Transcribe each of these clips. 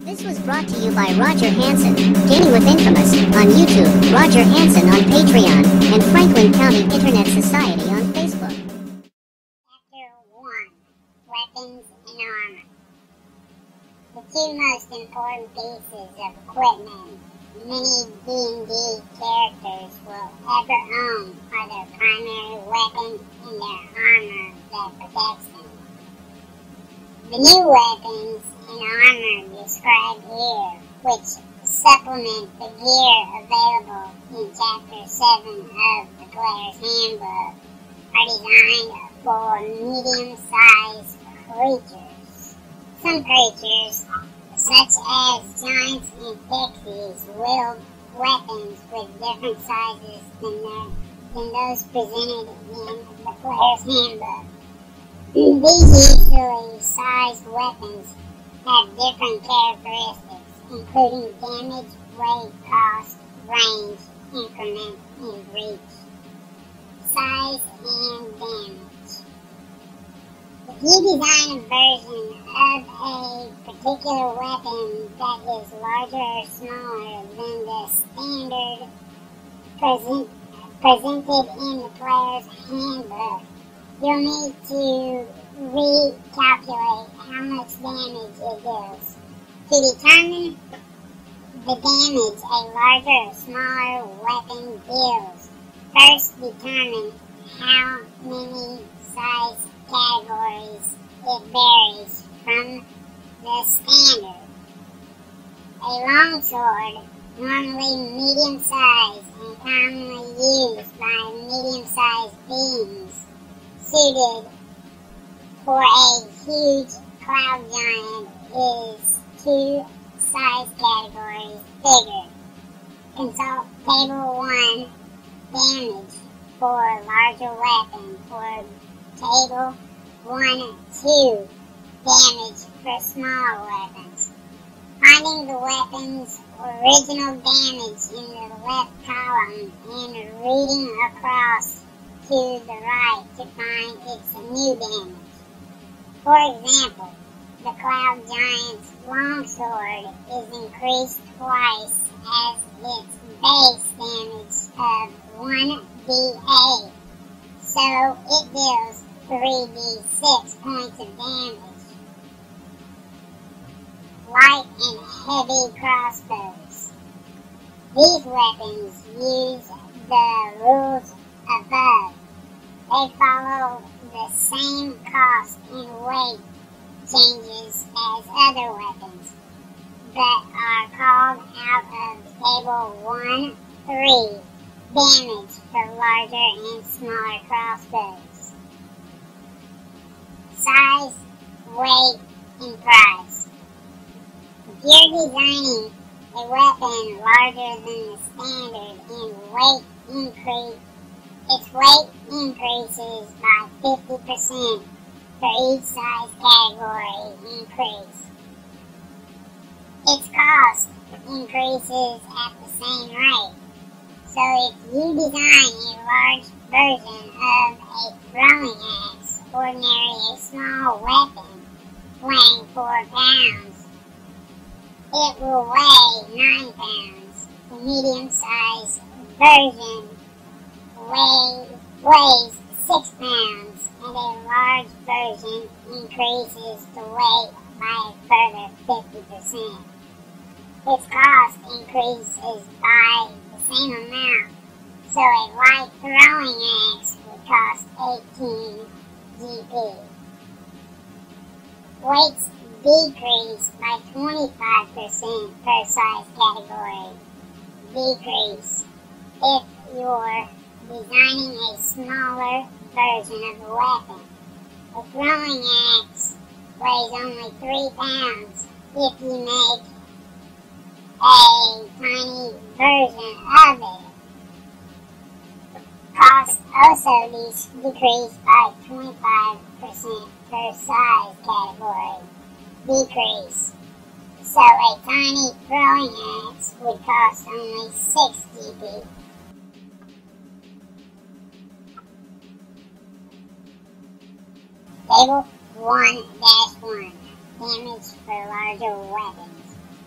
This was brought to you by Roger Hansen, Gaming with Infamous, on YouTube, Roger Hansen on Patreon, and Franklin County Internet Society on Facebook. Chapter 1, Weapons and Armor. The two most important pieces of equipment many D&D characters will ever own are their primary weapon and their armor that protects them. The new weapons and armor described here, which supplement the gear available in Chapter 7 of the Player's Handbook, are designed for medium-sized creatures. Some creatures, such as giants and pixies, wield weapons with different sizes than those presented in the Player's Handbook. These usually sized weapons have different characteristics, including damage, weight, cost, range, increment, and reach. Size and damage. If you design a version of a particular weapon that is larger or smaller than the standard presented in the Player's Handbook, you'll need to recalculate how much damage it deals. To determine the damage a larger or smaller weapon deals, first determine how many size categories it varies from the standard. A longsword, normally medium-sized and commonly used by medium-sized beings, suited for a huge cloud giant, is 2 size categories bigger. Consult Table 1 damage for larger weapon, for Table 1-2 damage for smaller weapons. Finding the weapon's original damage in the left column and reading across to the right to find its new damage. For example, the Cloud Giant's longsword is increased twice as its base damage of 1d8, so it deals 3d6 points of damage. Light and heavy crossbows. These weapons use the rules above. They follow the same cost and weight changes as other weapons, but are called out of Table 1-3 damage for larger and smaller crossbows. Size, weight, and price. If you're designing a weapon larger than the standard its weight increases by 50% for each size category increase. Its cost increases at the same rate. So if you design a large version of a throwing axe, ordinarily a small weapon weighing 4 pounds, it will weigh 9 pounds. The medium-sized version weighs 6 pounds, and a large version increases the weight by a further 50%. Its cost increases by the same amount, so a light throwing axe would cost 18 GP. Weights decrease by 25% per size category. Decrease if you're designing a smaller version of a weapon. A throwing axe weighs only 3 pounds if you make a tiny version of it. Costs also decrease by 25% per size category. Decrease. So a tiny throwing axe would cost only 6 GP. Table 1-1. Damage for larger weapons.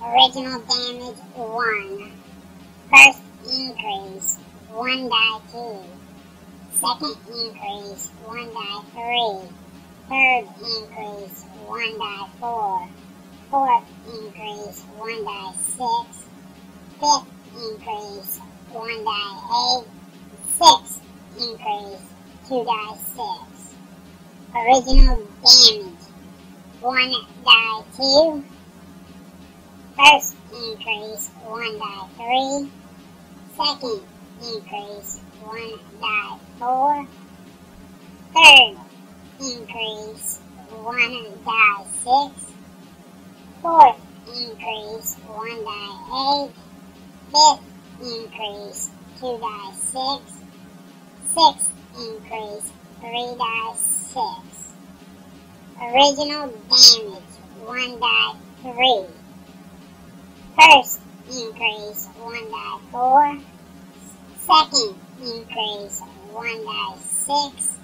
Original damage 1. First increase 1 die 2. Second increase 1 die 3. Third increase 1 die 4. Fourth increase 1 die 6. Fifth increase 1 die 8. Sixth increase 2 die 6. Original damage 1 die 2. First increase 1 die 3. Second increase 1 die 4. Third increase 1 die 6. Fourth increase 1 die 8. Fifth increase 2 die 6. Sixth increase 3 die 6. Original damage 1 die 3. First increase 1 die 4. Second increase 1 die 6.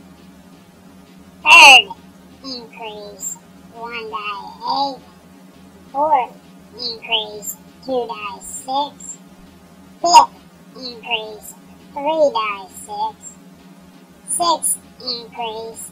Third increase 1 die 8. Fourth increase 2 die 6. Fifth increase 3 die 6. Sixth increase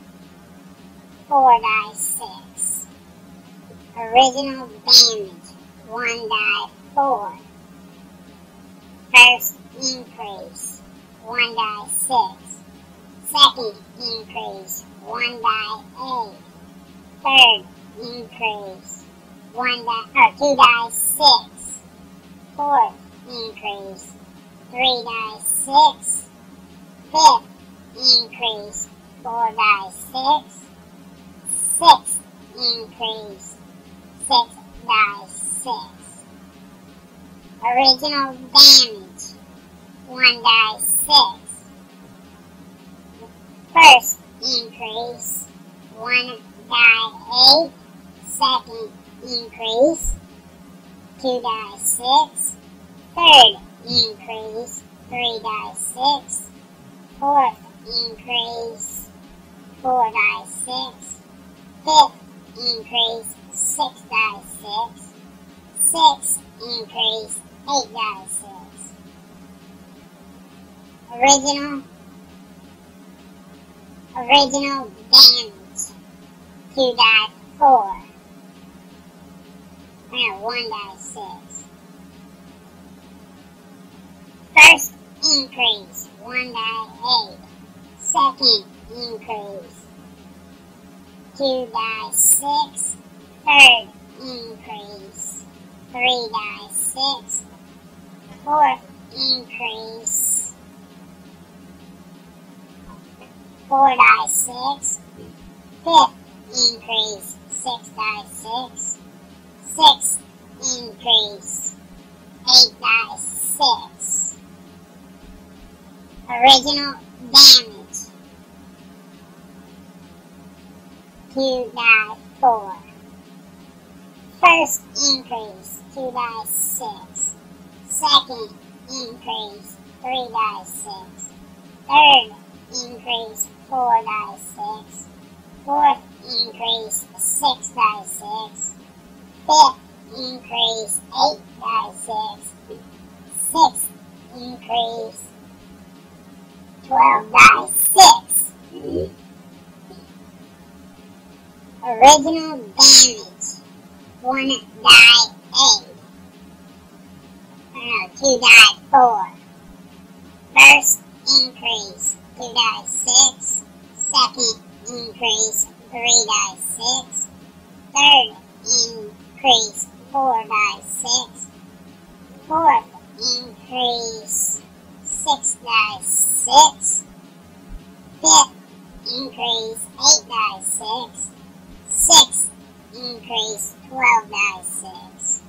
4 die 6. Original damage 1 die 4. First increase 1 die 6. Second increase 1 die 8. Third increase 2 die 6. Fourth increase 3 die 6. Fifth increase 4 die 6. Sixth increase 6 die 6. Original damage 1 die 6. First increase 1 die 8. Second increase 2 die 6. Third increase 3 die 6. Fourth increase 4 die 6. Fifth increase 6 die 6. Sixth increase 8 die 6. Original damage 2 die 4. 1 die 6. First increase 1 die 8. Second increase 2 die 6. Third increase 3 die 6. Fourth increase 4 die 6. Fifth increase 6 die 6. Sixth increase 8 die 6. Original damage 2 die 4. First increase 2 die 6. Second increase 3 die 6. Third increase 4 die 6. Fourth increase 6 die 6. Fifth increase 8 die 6. Sixth increase 12 die 6. Original damage 1 die 8. 2 die 4. First increase 2 die 6. Second increase 3 die 6. Third increase 4 die 6. Fourth increase 6 die 6. Fifth increase 8 die 6. Sixth increase 12 die 6.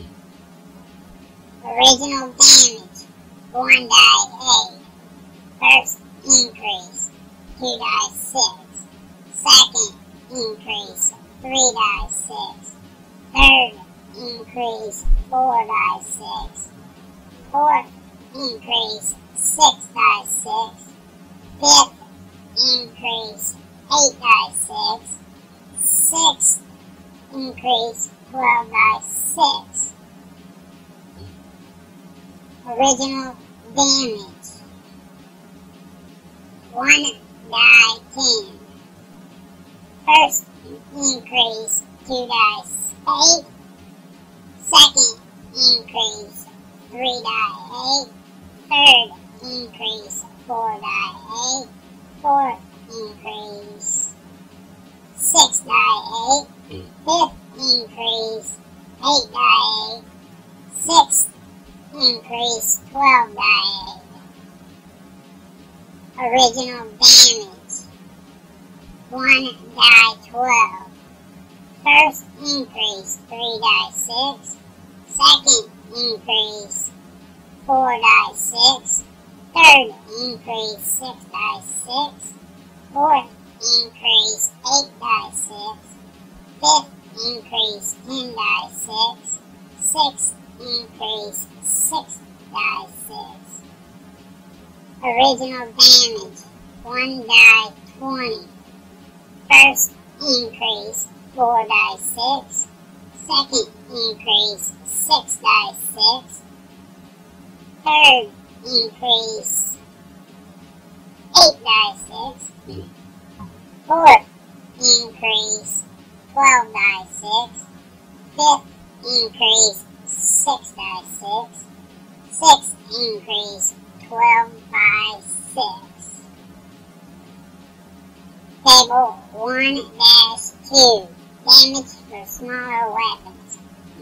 Original damage 1 die 8. First increase 2 die 6. Second increase 3 die 6. Third increase 4 die 6. Fourth increase 6 die 6. Fifth increase 8 die 6. Sixth increase 12 die 6. 6. Original damage. 1 die 10. First increase 2 dice 8. Second increase 3 die 8. Third increase 4 die 8. Fourth increase 6 die 8. Fifth increase 8 die 8. Sixth increase 12 die 8. Original damage. 1 die 12. First increase 3 die 6. Second increase 4 die 6. Third increase 6 die 6. Fourth increase 8 die 6. Fifth increase 10 die 6. Sixth increase 6 die 6. Original damage. 1 die 20. First increase 4 die 6. Second increase 6 die 6. Third increase 8 die 6. Fourth increase 12 die 6. Fifth increase 6 die 6. Sixth increase 12 by 6. Table 1-2. Damage for smaller weapons.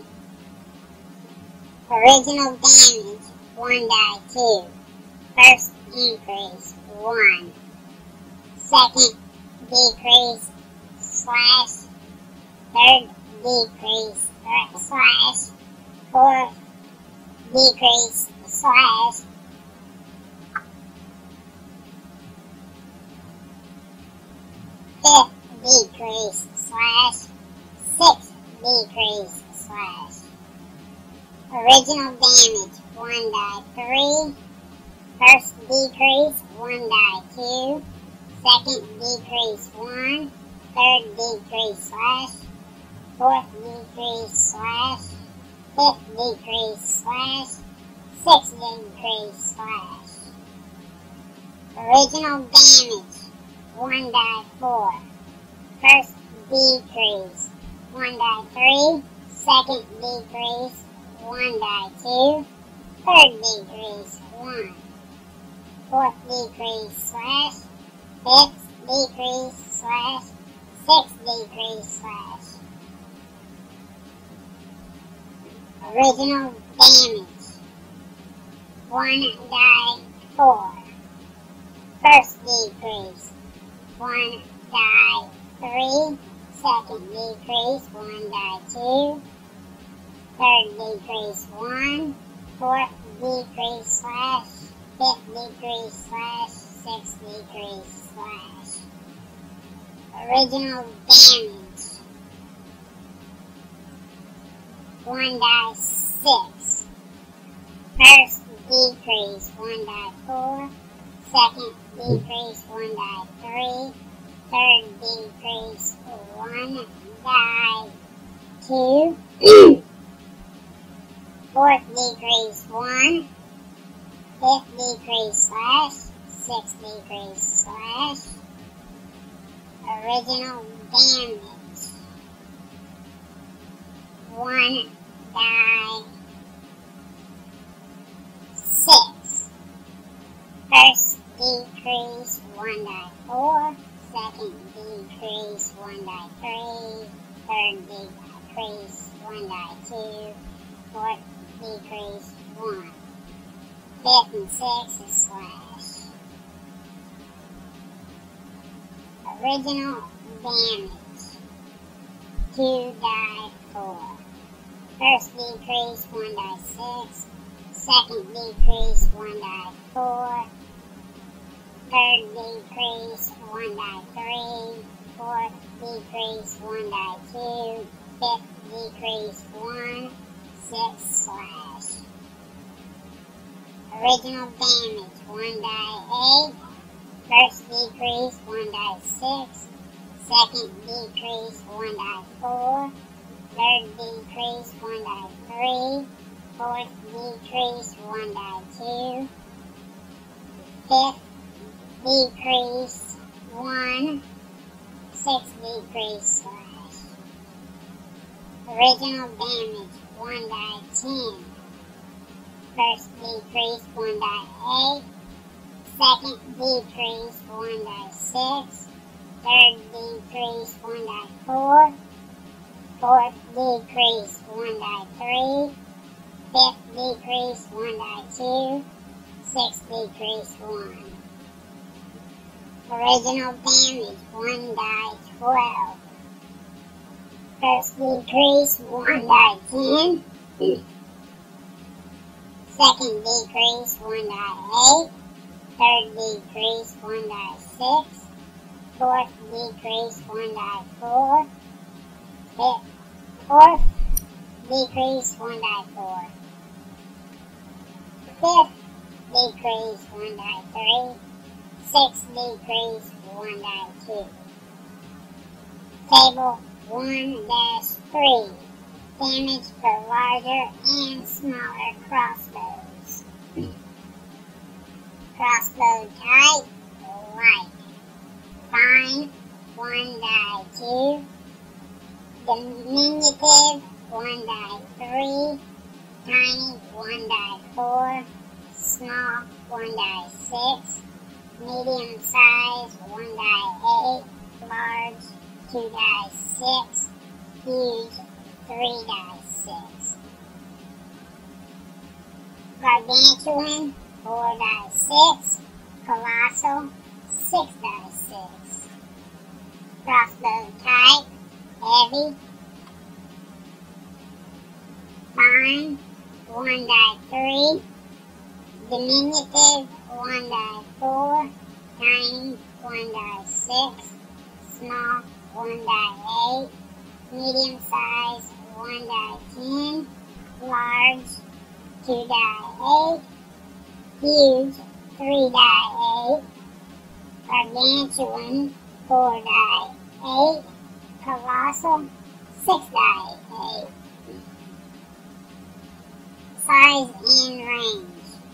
Original damage 1 die 2. First increase 1. Second decrease slash. Third decrease slash. Fourth decrease slash. Fifth decrease slash. Sixth decrease slash. Original damage 1 die 3. First decrease 1 die 2. Second decrease 1. Third decrease slash. Fourth decrease slash. Fifth decrease slash. Sixth decrease slash. Original damage 1 die 4. First decrease 1 die 3. Second decrease 1 die 2. Third decrease 1. Fourth decrease slash. Fifth decrease slash. Sixth decrease slash. Original damage 1 die 4. First decrease 1 die 3. Second decrease 1 die 2. Third decrease 1. Fourth decrease slash. Fifth decrease slash. Sixth decrease slash. Original damage 1 die 6. First decrease 1 die 4. Second decrease 1 die 3. Third decrease 1 die 2. Fourth decrease 1. Fifth decrease slash. Sixth decrease slash. Original damage 1 die 6. First decrease 1 die 4. Second decrease 1 die 3. Third decrease 1 die 2. Fourth decrease 1. Fifth and sixth is slash. Original damage 2 die 4. First decrease 1 die 6. Second decrease 1 die 4. Third decrease 1 die 3. Fourth decrease 1 die 2. Fifth decrease 1. 6 slash. Original damage 1 die 8. First decrease 1 die 6. Second decrease 1 die 4. third decrease 1 die 3, fourth decrease 1 die 2, fifth decrease 1, sixth decrease slash. Original damage 1 die 10, first decrease 1 die 8, second decrease 1 die 6, third decrease 1 die 4, fourth decrease 1 die 3, fifth decrease 1 die 2, sixth decrease 1. Original damage 1 die 12. First decrease 1 die 10. Second decrease 1 die 8. Third decrease 1 die 6. Fourth decrease 1 die 4. Fourth decrease 1 die 4. Fifth decrease 1 die 3. Sixth decrease 1 die 2. Table 1-3. Damage for larger and smaller crossbows. Crossbow type, light. Fine, 1 die 2. Diminutive, 1 die 3. Tiny, 1 die 4. Small, 1 die 6. Medium size, 1 die 8. Large, 2 die 6. Huge, 3 die 6. Gargantuan, 4 die 6. Colossal, 6 die 6. Crossbow type, heavy. Fine, 1 die 3. Diminutive, 1 die 4. Tiny, 1 die 6. Small, 1 die 8. Medium size, 1 die 10. Large, 2 die 8. Huge, 3 die 8. Gargantuan, 4 die 8. Colossal, 6 die 8. Size and range.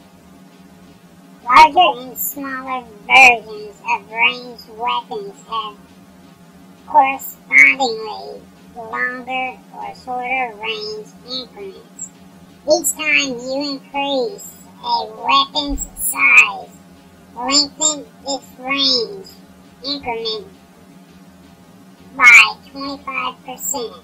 Larger and smaller versions of ranged weapons have correspondingly longer or shorter range increments. Each time you increase a weapon's size, lengthen its range increment by 25%.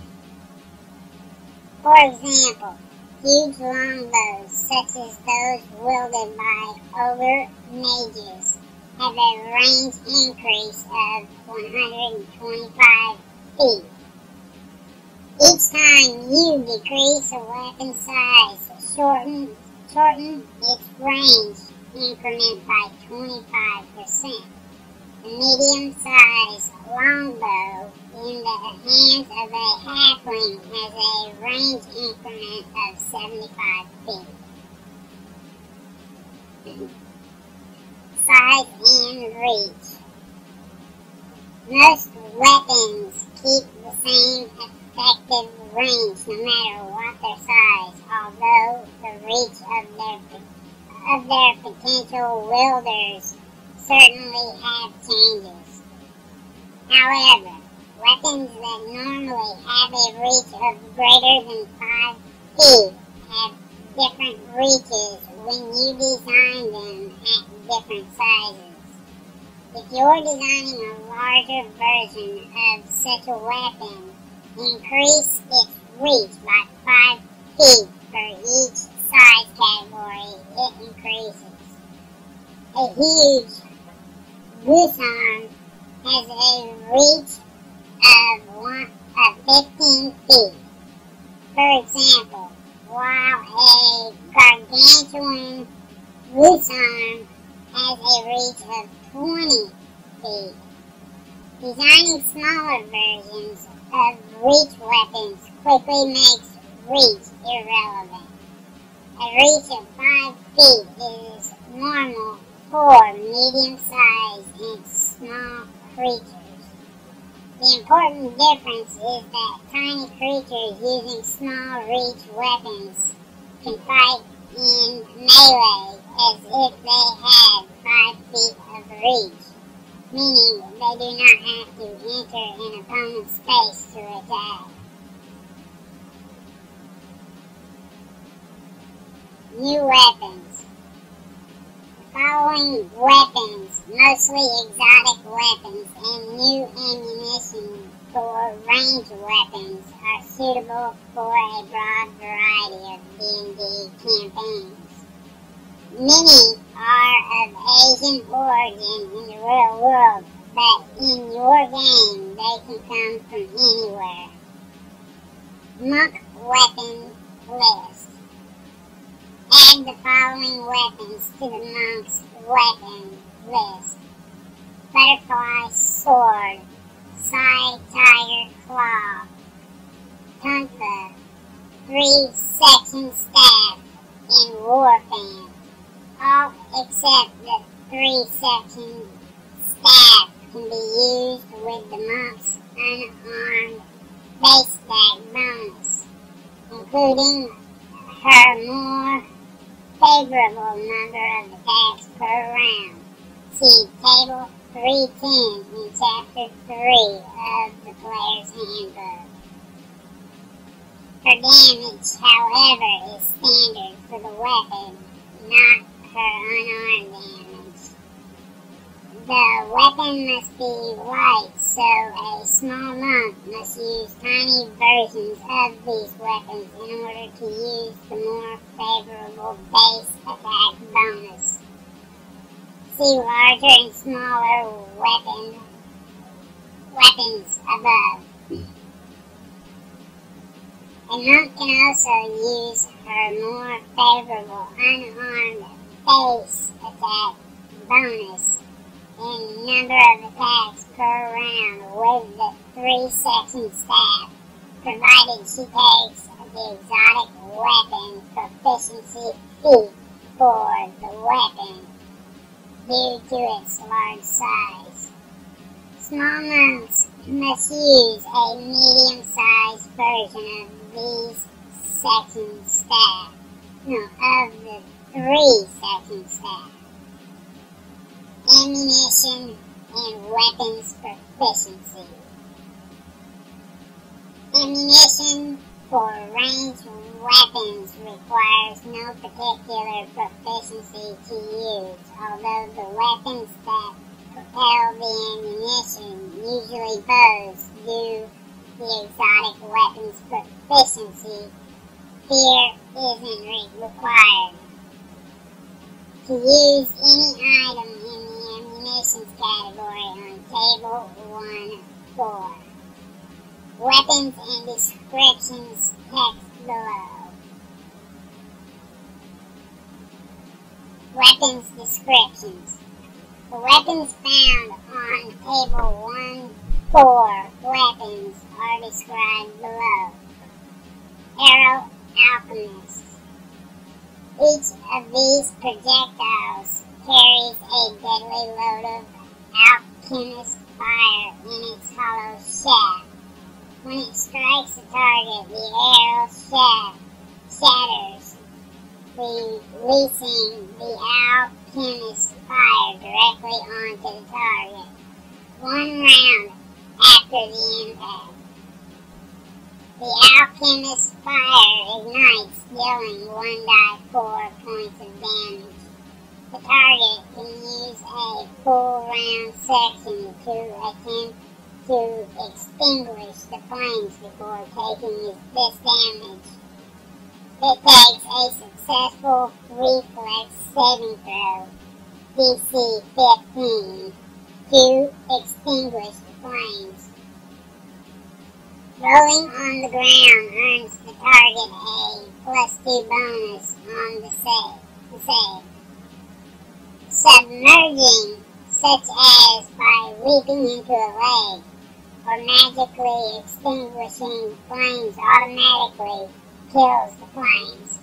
For example, huge longbows, such as those wielded by ogre mages, have a range increase of 125 feet. Each time you decrease a weapon size, shorten its range increment by 25%. A medium-sized longbow in the hands of a halfling has a range increment of 75 feet. Size and reach. Most weapons keep the same effective range no matter what their size, although the reach of their potential wielders certainly have changes. However, weapons that normally have a reach of greater than 5 feet have different reaches when you design them at different sizes. If you're designing a larger version of such a weapon, increase its reach by 5 feet for each size category it increases. A huge goose arm has a reach of 15 feet. For example, while a gargantuan goose arm has a reach of 20 feet. Designing smaller versions of reach weapons quickly makes reach irrelevant. A reach of 5 feet is normal for medium-sized and small creatures. The important difference is that tiny creatures using small reach weapons can fight in melee as if they had 5 feet of reach, meaning they do not have to enter an opponent's space to attack. New weapons. The following weapons, mostly exotic weapons and new ammunition for ranged weapons, are suitable for a broad variety of D&D campaigns. Many are of Asian origin in the real world, but in your game they can come from anywhere. Monk weapon list. Add the following weapons to the monk's weapon list: butterfly sword, Sai tiger claw, tonfa, 3-section staff, and war fan. All except the 3-section staff can be used with the monk's unarmed base stack bonus, including her more favorable number of attacks per round. See Table 310 in Chapter 3 of the Player's Handbook. Her damage, however, is standard for the weapon, not her unarmed damage. The weapon must be light, so a small monk must use tiny versions of these weapons in order to use the more favorable base attack bonus. See larger and smaller weapons above. A monk can also use her more favorable unarmed base attack bonus in number of attacks per round with the 3-section staff, provided she takes the exotic weapon proficiency feat for the weapon due to its large size. Small monks must use a medium-sized version of these section staff, of the 3-section staff. Ammunition and weapons proficiency. Ammunition for ranged weapons requires no particular proficiency to use, although the weapons that propel the ammunition, usually bows, do the exotic weapons proficiency. Fear isn't required. To use any item in the ammunitions category on Table 1-4. Weapons and descriptions text below. Weapons descriptions. The weapons found on Table 1-4 weapons are described below. Arrow Alchemist. Each of these projectiles carries a deadly load of alchemist fire in its hollow shaft. When it strikes a target, the arrow shaft shatters, releasing the alchemist fire directly onto the target, 1 round after the impact. The alchemist's fire ignites, dealing 1d4 points of damage. The target can use a full round section to attempt to extinguish the flames before taking this damage. It takes a successful reflex saving throw, DC 15, to extinguish the flames. Rolling on the ground earns the target a +2 bonus on the save. Submerging, such as by leaping into a lake, or magically extinguishing flames, automatically kills the flames.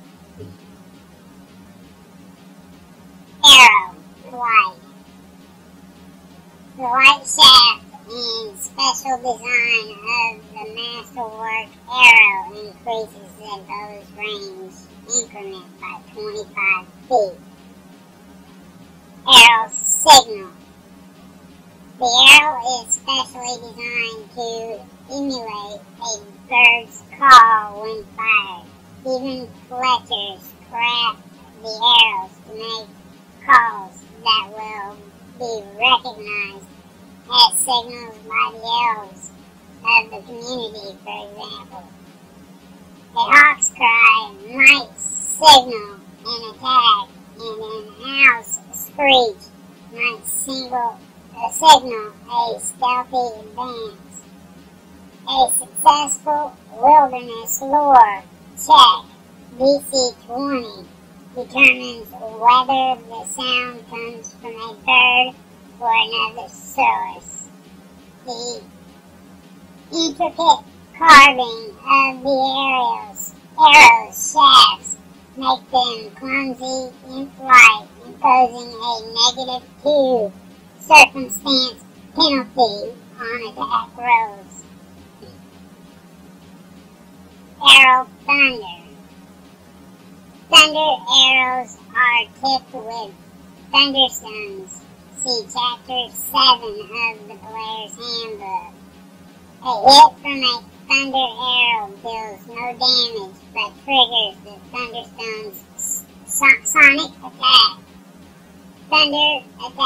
Arrow, light. The light shaft and special design of the Masterwork arrow increases the bow's range increment by 25 feet. Arrow signal. The arrow is specially designed to emulate a bird's call when fired. Even fletchers craft the arrows to make calls that will be recognized as signals by the elves of the community, for example. A hawk's cry might signal an attack, and an owl's screech might signal a stealthy advance. A successful wilderness lore check, DC 20, determines whether the sound comes from a bird or another source. The intricate carving of the arrows shafts make them clumsy in flight, imposing a -2 circumstance penalty on attack rolls. Arrow thunder. Thunder arrows are tipped with thunderstones. See Chapter 7 of the Player's Handbook. A hit from a thunder arrow deals no damage, but triggers the thunderstone's sonic attack. Thunder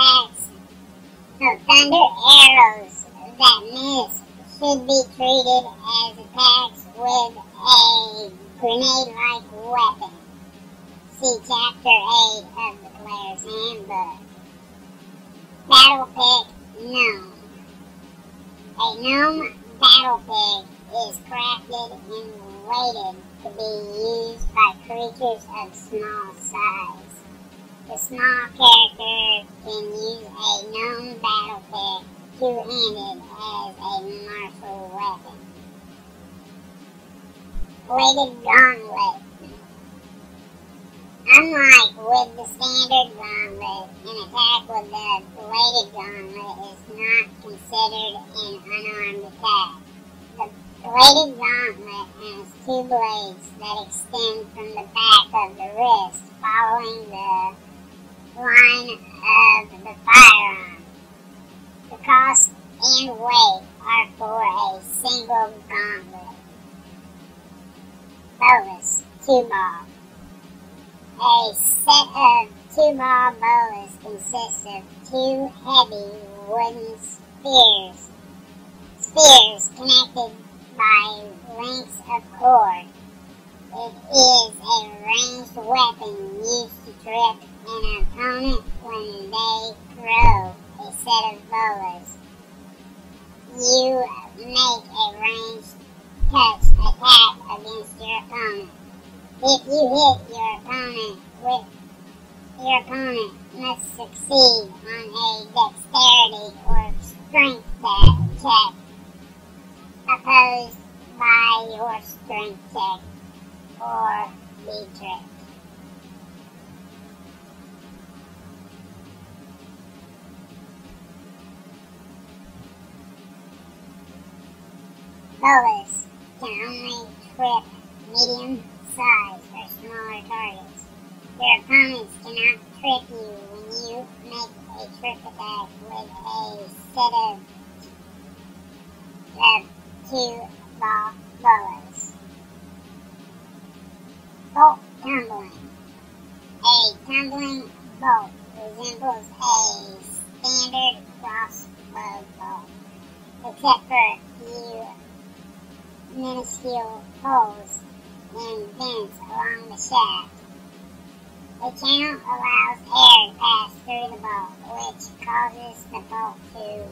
arrows that miss should be treated as attacks with a grenade-like weapon. See Chapter 8 of the Player's Handbook. Battle Pick Gnome. A gnome battle pick is crafted and weighted to be used by creatures of small size. The small character can use a gnome battle pick two-handed as a martial weapon. Weighted Gauntlet. Unlike with the standard gauntlet, an attack with the weighted gauntlet is not considered an unarmed attack. The weighted gauntlet has two blades that extend from the back of the wrist following the line of the firearm. The cost and weight are for a single gauntlet. Bolas, 2-ball. A set of 2-ball bolas consists of two heavy wooden spears connected by lengths of cord. It is a ranged weapon used to trip an opponent when they throw a set of bolas. You make a ranged touch attack against your opponent. If you hit your opponent must succeed on a dexterity or strength check opposed by your strength check or be tricked. Bolas can only trip medium-sized or smaller targets. Your opponents cannot trip you when you make a trip attack with a set of 2-ball bolas. Bolt tumbling. A tumbling bolt resembles a standard crossbow bolt, except for a few minuscule holes and vents along the shaft. The channel allows air to pass through the bolt, which causes the bolt to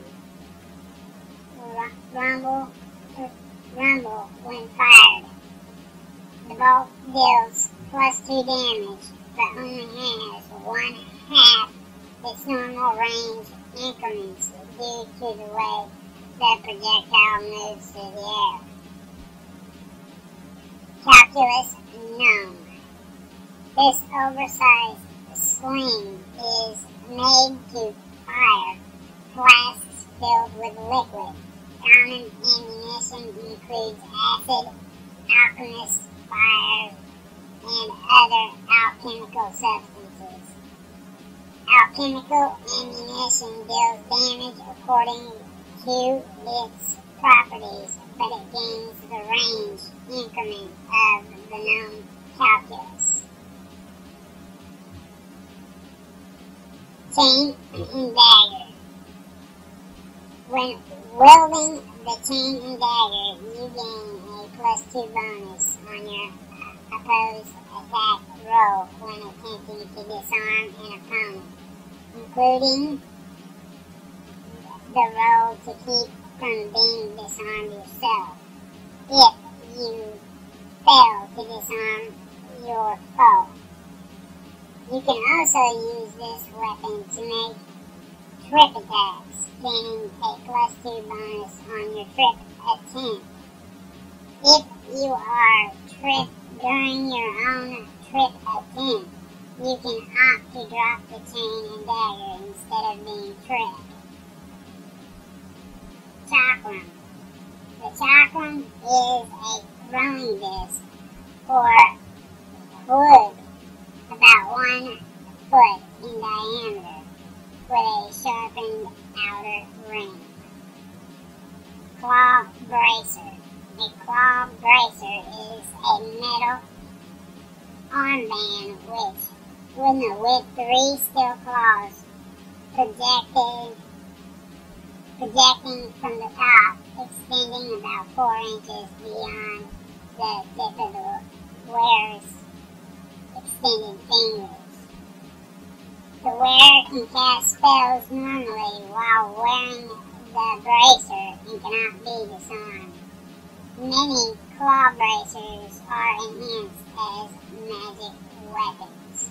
rumble when fired. The bolt deals +2 damage, but only has 1/2 its normal range increments due to the way the projectile moves through the air. Calculus Gnome. This oversized sling is made to fire flasks filled with liquid. Common ammunition includes acid, alchemist, fire, and other alchemical substances. Alchemical ammunition deals damage according to its properties, but it gains the range increment of the known calculus. Chain and dagger. When wielding the chain and dagger, you gain a +2 bonus on your opposed attack roll when attempting to disarm an opponent, including the roll to keep from being disarmed yourself. If you fail to disarm your foe, you can also use this weapon to make trip attacks, gaining a +2 bonus on your trip attempt. If you are tripped during your own trip attempt, you can opt to drop the chain and dagger instead of being tripped. Chakram. The chakram is a throwing disc or wood about 1 foot in diameter with a sharpened outer ring. Claw bracer. A claw bracer is a metal armband with 3 steel claws projecting from the top, extending about 4 inches beyond the tip of the wearer's extended fingers. The wearer can cast spells normally while wearing the bracer and cannot be disarmed. Many claw bracers are enhanced as magic weapons.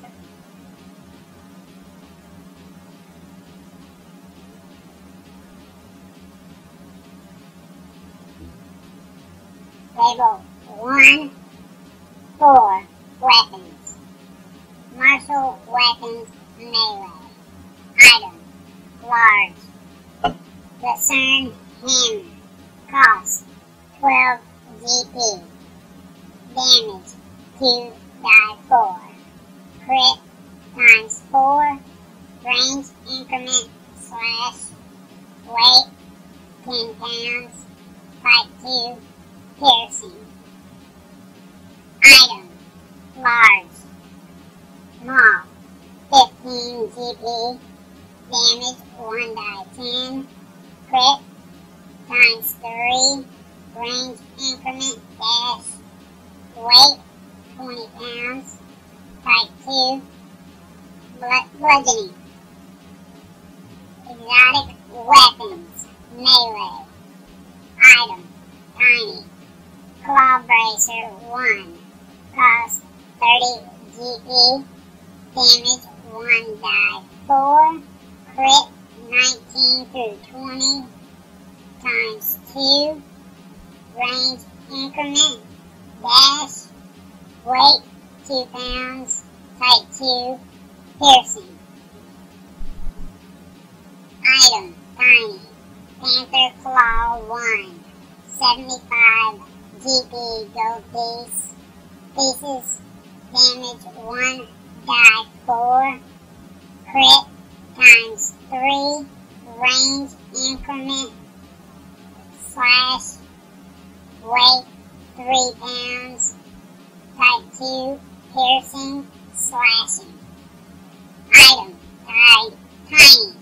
Label 1, 4 weapons. Martial weapons melee. Item. Large. The CERN hammer. Cost 12 GP. Damage 2 die 4. Crit times 4. Range increment / weight 10 pounds. Type 2 piercing. Item. Large. Small 15 GP. Damage 1 die 10. Crit times 3. Range increment / weight 20 pounds. Type 2 bludgeoning. Exotic weapons melee. Item. Tiny. Claw bracer 1. Cost 30 GP. Damage 1 die 4. Crit 19 through 20 times 2. Range increment dash. Weight 2 pounds. Type 2 piercing. Item. Tiny. Panther Claw 1. 75 GP gold pieces. Damage 1 die 4. Crit times 3. Range increment / weight 3 pounds. Type 2 piercing slashing. Item. Tiny.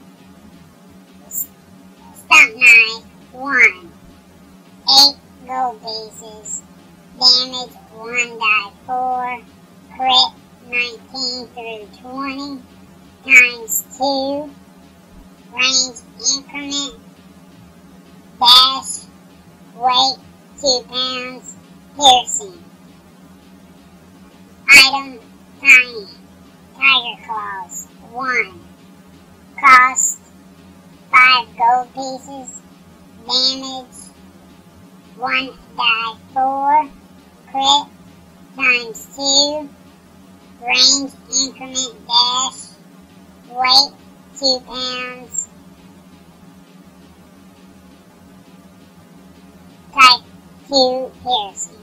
Stump knife 1. 8 gold pieces. Damage 1 die 4. Crit 19 through 20 times 2. Range increment dash. Weight 2 pounds. Piercing. Item. Tiny. Tiger claws 1. Cost 5 gold pieces. Damage 1 die 4. Crit times 2. Range increment dash. Weight 2 pounds. type 2 piercing.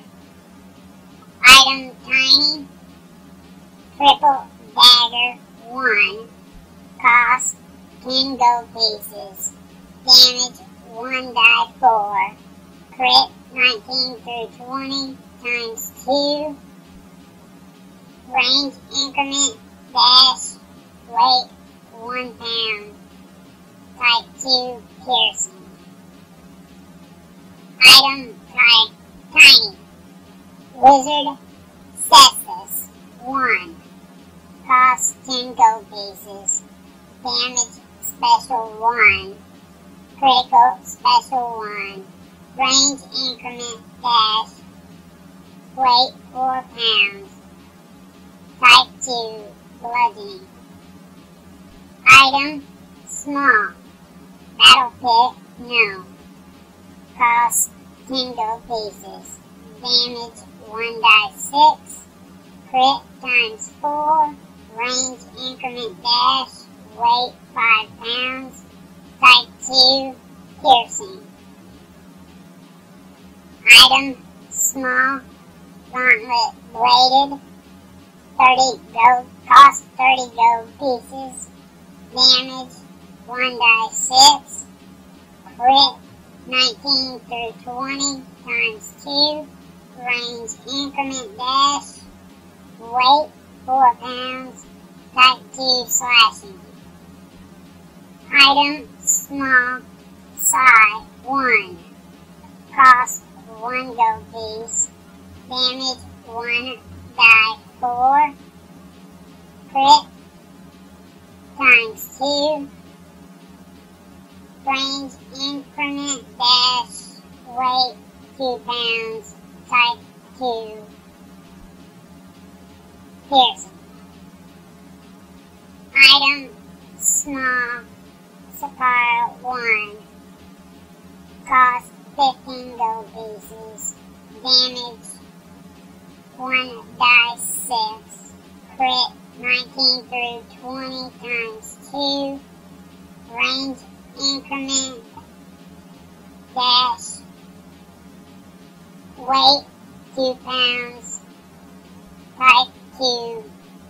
Item Tiny, triple dagger 1, cost 10 gold pieces, damage 1 die 4, crit 19 through 20 times 2, range increment dash, weight 1 pound, type 2 piercing. Item type Tiny, Wizard Cestus 1, cost 10 gold pieces, damage special 1, critical special 1, range increment dash, weight 4 pounds, type 2 bludgeoning. Item Small, Battle Pit No, cost 10 gold pieces, damage 1 die 6, crit times 4, range increment dash, weight 5 pounds, type 2 piercing. Item Small, Gauntlet Bladed, 30 gold, cost 30 gold pieces, damage 1 die 6, crit 19 through 20 times 2, range increment dash, weight 4 pounds, type 2 slashing. Item Small, Psi 1, cost 1 gold piece, damage 1 die 4, crit times 2, range increment dash, weight 2 pounds, type 2 piercing. Item Small, Sapphire 1, cost 15 gold pieces, damage 1 die 6, crit 19 through 20 times 2, range increment dash, weight 2 pounds, type 2.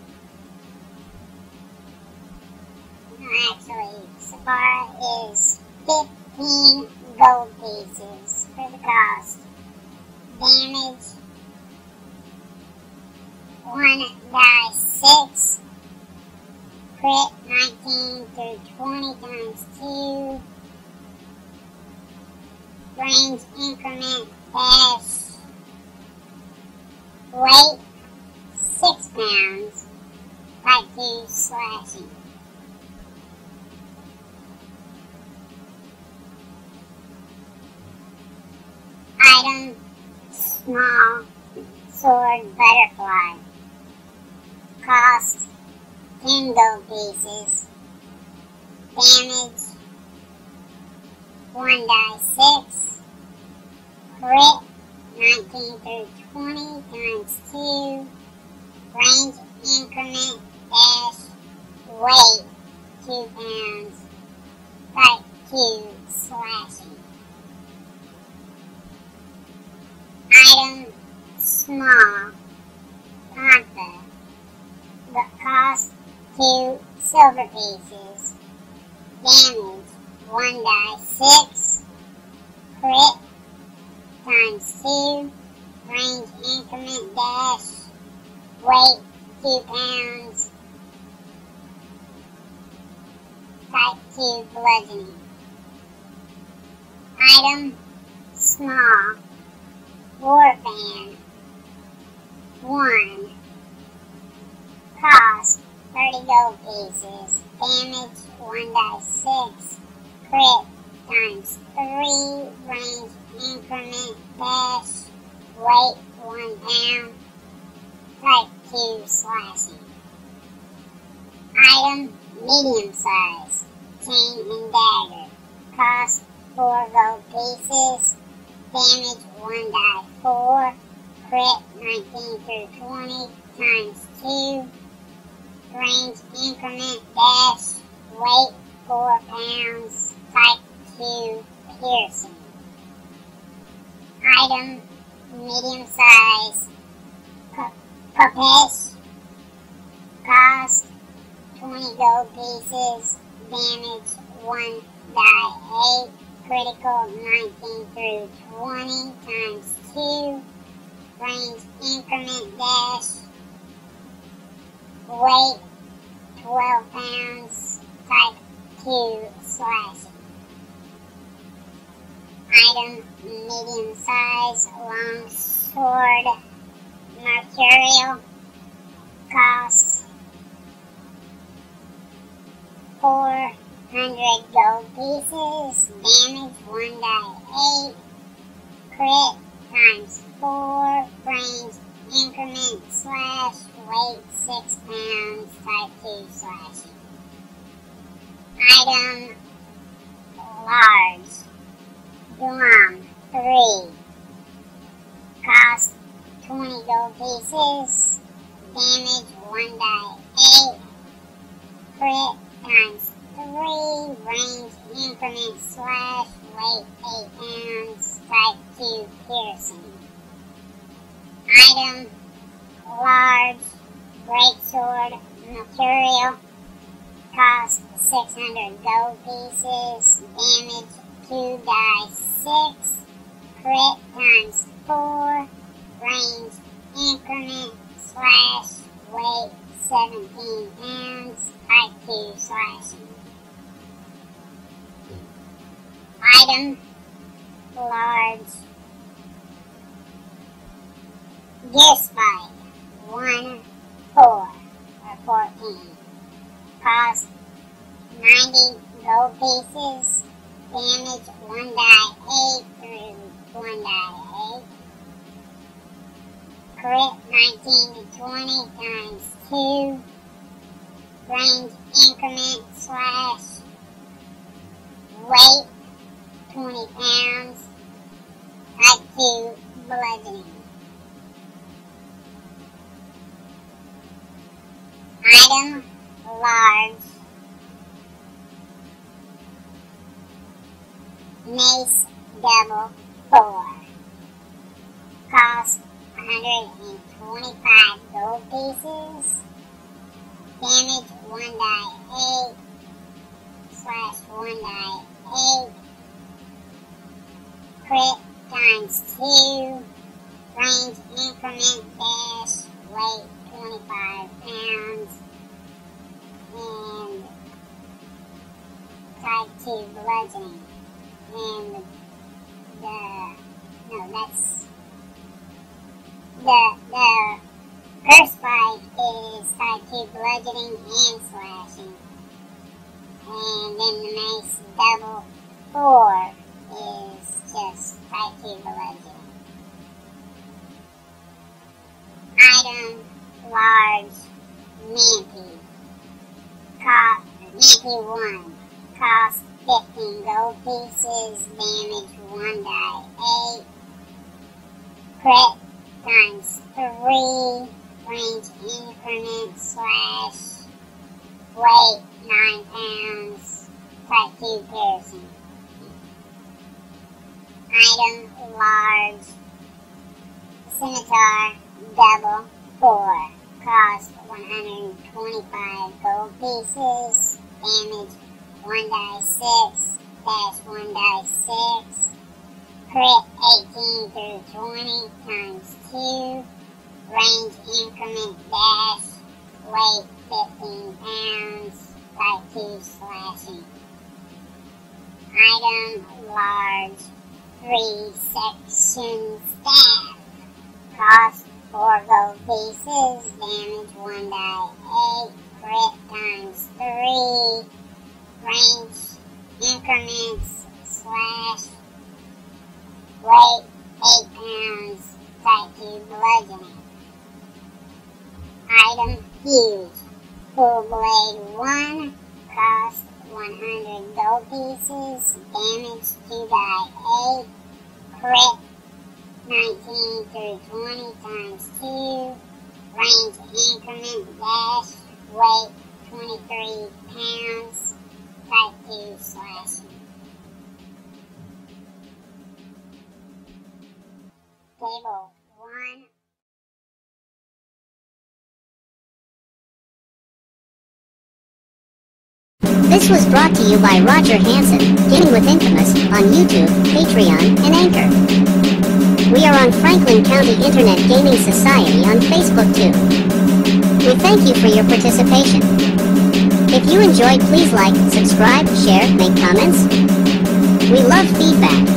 Actually, Sapphire is 15 gold pieces for the cost. Damage 1 die 6, crit 19 through 20 times 2, range increment dash, weight 6 pounds, type 2 slashing. Item Small, Sword Butterfly, cost 10 gold pieces, damage 1 die 6, crit 19 through 20 times 2, range increment dash, weight 2 pounds, type 2 slashing. Item Small, Panther, but cost 2 silver pieces, damage 1 die 6, crit times 2, range increment dash, weight 2 pounds, type 2 bludgeoning. Item Small, Warfan 1, cost 30 gold pieces, damage 1 die 6, crit times 3, range increment dash, weight 1 pound, type 2 slashing. Item Medium Size, Chain and Dagger, cost 4 gold pieces, damage 1 die 4, crit 19 through 20 times 2, range increment dash, weight 4 pounds, type 2 piercing. Item, medium size, Papesh, cost 20 gold pieces, damage 1 die 8, critical 19 through 20 times 2, range increment dash, weight 12 pounds, type 2 slashing. Item, medium size, long sword, mercurial, cost 400 gold pieces, damage 1 die 8, crit times 4, range increment slash, weight 6 pounds, type 2 slashing. Item, large, Glom 3, cost 20 gold pieces, damage 1 die 8, crit times 3, range increment slash, weight 8 pounds, type 2 piercing. Item, large, greatsword, mercurial, cost 600 gold pieces, damage 2 die 6, crit times 4, range increment slash, weight 17 pounds, type 2 slashing. Item, large, gear spike 1, 4, or 14, cost 90 gold pieces, damage 1 die 8 through 1 die 8, crit 19 to 20 times 2, range increment slash, weight 20 pounds, type 2 bludgeoning. Item, large, mace double 4, cost 125 gold pieces, damage 1 die 8 slash 1 die 8, crit times 2, range increment dash, weight 25 pounds, and type 2 bludgeoning. And the first spike is type 2 bludgeoning and slashing. And then the mace double 4 is just type 2 bludgeoning. Item, large, Manti. Manti 1. Cost 15 gold pieces, damage 1 die 8, crit times 3, range increment slash, weight 9 pounds, type 2 piercing. Item, large, scimitar double 4, cost 125 gold pieces, damage 1 die 6, dash 1 die 6, crit 18 through 20 times 2, range increment dash, weight 15 pounds, type 2 slashing. Item, large, 3 section staff, cost 4 gold pieces, damage 1 die 8, crit times 3, range increments slash, weight 8 pounds, type 2 bludgeoning. Item, huge, full blade 1, cost 100 gold pieces, damage 2 die 8, crit 19 through 20 times 2, range increment dash, weight 23 pounds, type 2 slashing. Cable 1. This was brought to you by Roger Hanson, Gaming with Infamous, on YouTube, Patreon, and Anchor. We are on Franklin County Internet Gaming Society on Facebook too. We thank you for your participation. If you enjoyed, please like, subscribe, share, make comments. We love feedback.